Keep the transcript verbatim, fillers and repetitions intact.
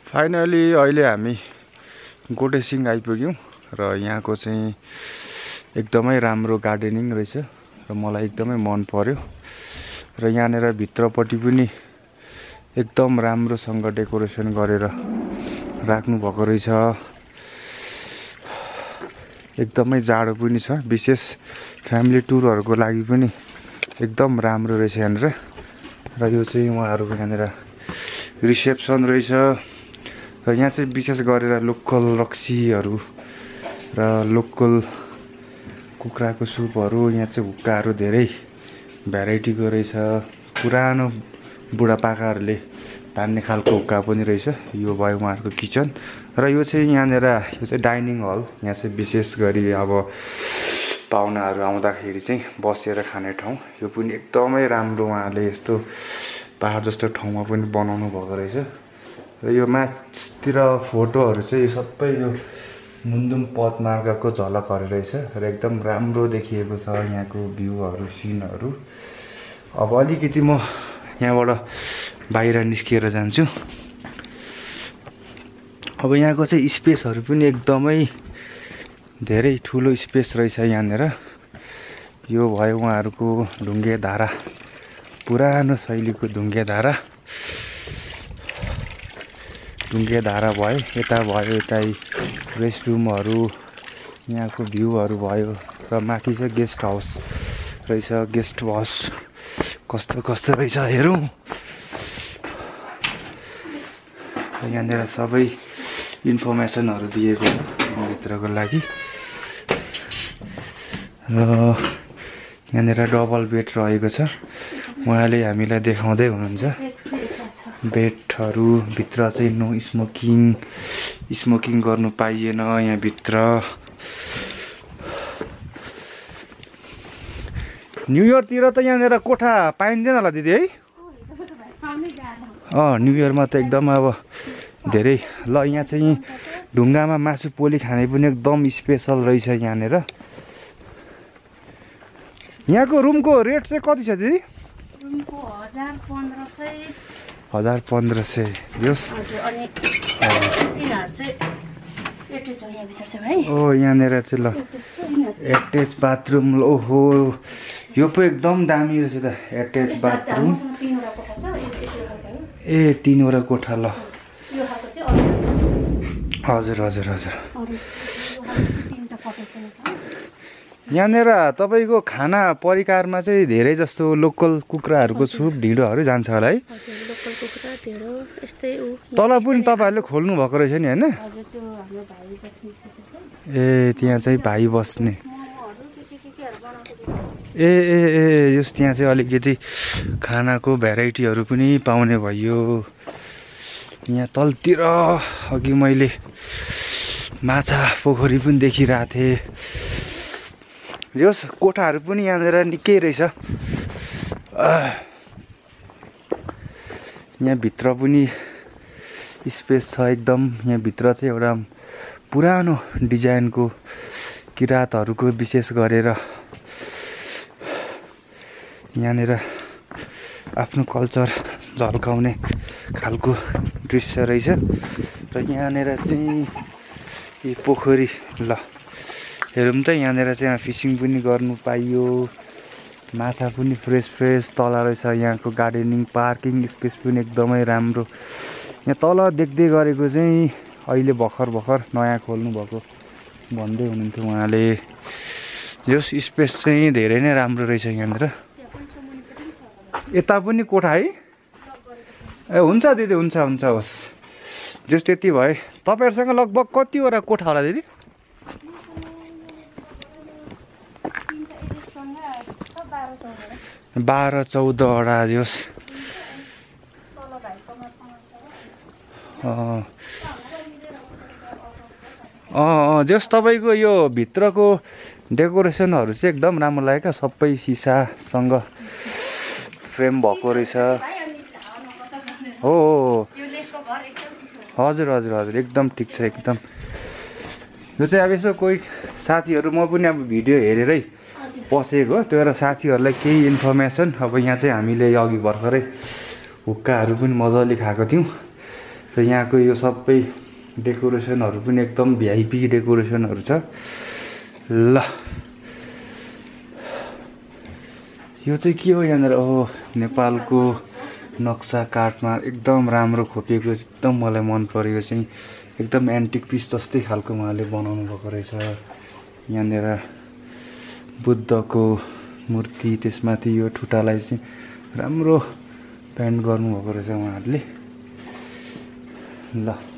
Finally अहिले हामी गोटेसिङ आइपुग्यौँ र यहाँको चाहिँ एकदमै राम्रो गार्डनिङ रहेछ र मलाई एकदमै मन पर्यो र यहाँनिर भित्रपट्टि पनि एकदम राम्रोसँग डेकोरेसन गरेर राख्नु भएको रहेछ। एकदमै जाडो पनि छ, विशेष फ्यामिली टुरहरूको लागि पनि एकदम राम्रो रहेछ यहाँनिर। र यो चाहिँ उहाँहरूको यहाँनिर रिसेप्सन रहेछ र यहाँ चाहिँ विशेष गरेर लोकल रक्सीहरू र लोकल कुखुराको सुपहरू, यहाँ चाहिँ हुक्काहरू धेरै भेराइटीको रहेछ। पुरानो बुढापाकाहरूले तान्ने खालको हुक्का पनि रहेछ। यो भयो उहाँहरूको किचन र यो चाहिँ यहाँनिर यो चाहिँ डाइनिङ हल। यहाँ चाहिँ विशेष गरी अब पाहुनाहरू आउँदाखेरि चाहिँ बसेर खाने ठाउँ। यो पनि एकदमै राम्रो उहाँले यस्तो पहाड जस्तो ठाउँमा पनि बनाउनु भएको रहेछ। र यो माथितिर फोटोहरू चाहिँ सबै यो मुन्दुम पदमार्गको झलकहरू रहेछ र एकदम राम्रो देखिएको छ यहाँको भ्यूहरू, सिनहरू। अब अलिकति म यहाँबाट बाहिर निस्किएर जान्छु। अब यहाँको चाहिँ स्पेसहरू पनि एकदमै धेरै ठुलो स्पेस रहेछ यहाँनिर। यो भयो उहाँहरूको ढुङ्गे धारा, पुरानो शैलीको ढुङ्गे धारा ढुङ्गे धारा भयो। यता भयो यता रेस्ट रुमहरू, यहाँको भ्यूहरू भयो र माथि चाहिँ गेस्ट हाउस रहेछ। गेस्ट हाउस कस्तो कस्तो रहेछ हेरौँ। यहाँनिर सबै इन्फर्मेसनहरू दिएको भित्रको लागि र यहाँनिर डबल बेड रहेको छ। उहाँले हामीलाई देखाउँदै हुनुहुन्छ बेडहरू। भित्र चाहिँ नो स्मोकिङ स्मोकिङ गर्नु पाइएन यहाँभित्र। न्यु इयरतिर त यहाँनिर कोठा पाइँदैन होला दिदी है? अँ न्यु इयरमा त एकदम अब धेरै। ल यहाँ चाहिँ ढुङ्गामा मासु पोली खाने पनि एकदम स्पेसल रहेछ यहाँनिर। यहाँको रुमको रेट चाहिँ कति छ दिदी? हजार पन्ध्र सय जोस्। ओ यहाँनिर चाहिँ ल एटेच बाथरुम। ओहो यो पो एकदम दामी रहेछ त, एटेच बाथरुम। ए तिनवटा कोठा। ल हजुर हजुर हजुर। यहाँनिर तपाईँको खाना परिकारमा चाहिँ धेरै जस्तो लोकल कुखुराहरूको सुप, ढिँडोहरू जान्छ होला है? तल पनि तपाईँहरूले खोल्नु भएको रहेछ नि होइन? ए त्यहाँ चाहिँ भाइ बस्ने। ए ए ए जस त्यहाँ चाहिँ अलिकति खानाको भेराइटीहरू पनि पाउने भयो। यहाँ तलतिर अघि मैले माछा पोखरी पनि देखिरहेको थिएँ। जस कोठाहरू पनि यहाँनिर निकै रहेछ। यहाँभित्र पनि स्पेस छ एकदम। यहाँभित्र चाहिँ एउटा पुरानो डिजाइनको किराँतहरूको विशेष गरेर यहाँनिर आफ्नो कल्चर झल्काउने खालको दृश्य रहेछ। र यहाँनिर चाहिँ यो पोखरी। ल हेरौँ त यहाँनिर चाहिँ फिसिङ पनि गर्नु पाइयो। माछा पनि फ्रेस फ्रेस तल रहेछ। यहाँको गार्डनिङ पार्किङ स्पेस पनि एकदमै राम्रो। यहाँ तल देख्दै गरेको चाहिँ अहिले भर्खर भर्खर नयाँ खोल्नु भएको भन्दै हुनुहुन्थ्यो उहाँले। यो स्पेस चाहिँ धेरै नै राम्रो रहेछ यहाँनिर। यता पनि कोठा है? ए हुन्छ दिदी, हुन्छ हुन्छ होस्। जस त्यति भए तपाईँहरूसँग लगभग कतिवटा कोठा होला दिदी? बाह्र चौधवटा जोस्। अँ अँ जोस् तपाईँको यो भित्रको डेकोरेसनहरू चाहिँ एकदम राम्रो लाग्यो क्या। सबै सिसासँग फ्रेम भएको रहेछ। हो हजुर हजुर हजुर एकदम ठिक छ एकदम। यो चाहिँ अब यसो कोही साथीहरू, म पनि अब भिडियो हेरेरै पसेको त्यो र साथीहरूलाई केही इन्फर्मेसन। अब यहाँ चाहिँ हामीले अघि भर्खरै हुक्काहरू पनि मजाले खाएको थियौँ र यहाँको यो सबै डेकोरेसनहरू पनि एकदम भिआइपी डेकोरेसनहरू छ। ल यो चाहिँ के हो यहाँनिर? ओहो, नेपालको नक्सा काठमा एकदम राम्रो खोपिएको, एकदम मलाई मन परेको चाहिँ एकदम एन्टिक पिस जस्तै खालको उहाँले बनाउनु भएको रहेछ। यहाँनिर बुद्धको मूर्ति, त्यसमाथि यो ठुटालाई चाहिँ राम्रो पेन्ट गर्नुभएको रहेछ उहाँहरूले। ल